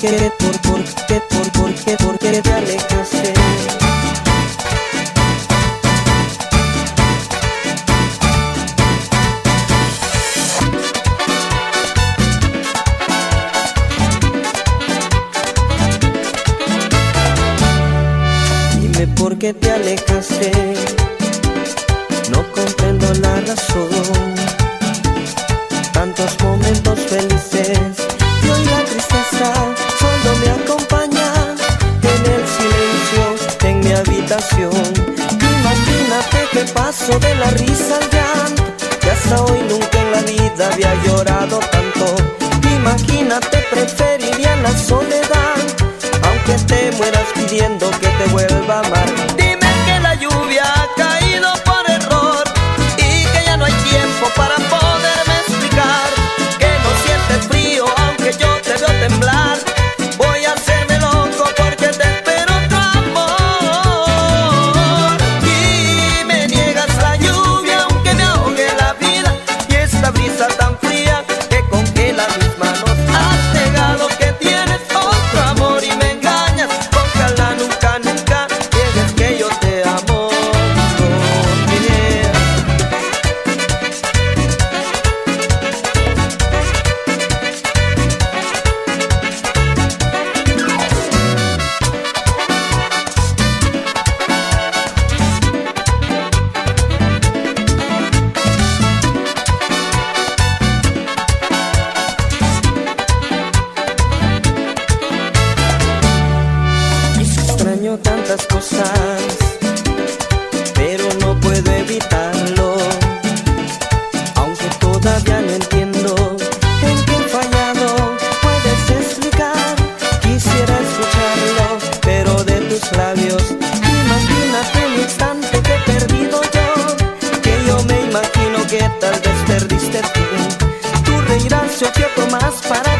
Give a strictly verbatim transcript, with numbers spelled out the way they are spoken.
qué, por, por qué, por, por qué, por qué te alejaste. Dime por qué te alejaste, no comprendo la razón. Tantos momentos felices y hoy la tristeza solo me acompaña en el silencio, en mi habitación. Imagínate que paso de la risa al llanto, que hasta hoy nunca en la vida había llorado tanto. Imagínate, preferiría la soledad, aunque te mueras pidiendo que te vuelva a amar. Dime que la lluvia ha caído por error y que ya no hay tiempo para poderme explicar, que no sientes frío aunque yo te veo temblar. Voy a hacerme loco porque te espero otro amor. Y me niegas la lluvia aunque me ahogue la vida, y esta brisa tan fría que congela mis manos. Has negado que tienes otro amor y me engañas. Ojalá nunca, nunca niegues que yo te amo. Extraño tantas cosas, pero no puedo evitarlo. Aunque todavía no entiendo en qué he fallado, puedes explicar. Quisiera escucharlo, pero de tus labios. Imagínate el instante que he perdido yo, que yo me imagino que tal vez perdiste tú. Tú reirás, yo quiero más para